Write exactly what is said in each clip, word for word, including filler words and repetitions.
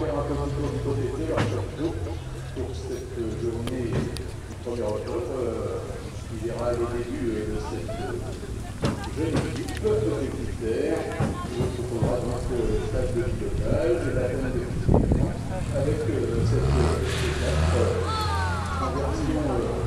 faire un petit tour du côté de leur château pour cette journée du premier octobre. Il verra les débuts de cette jeune équipe de Jupiter. Il se trouvera donc le stade de pilotage et la peine de pilotage avec cette étape en version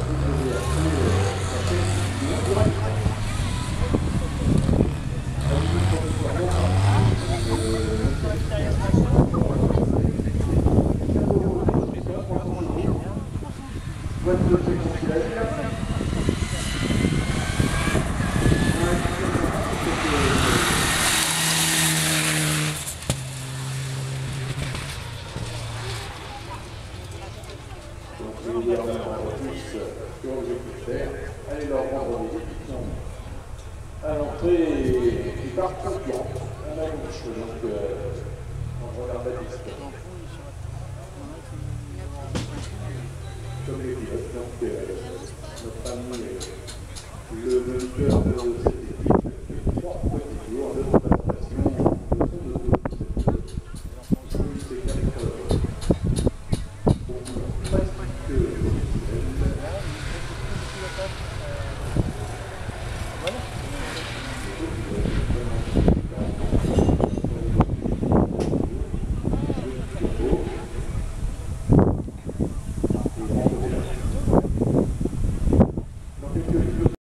allez leur rendre des équipements à l'entrée du parc concurrent à la gauche, donc on regarde la piste. Comme les pilotes, donc euh, notre ami le moniteur de cette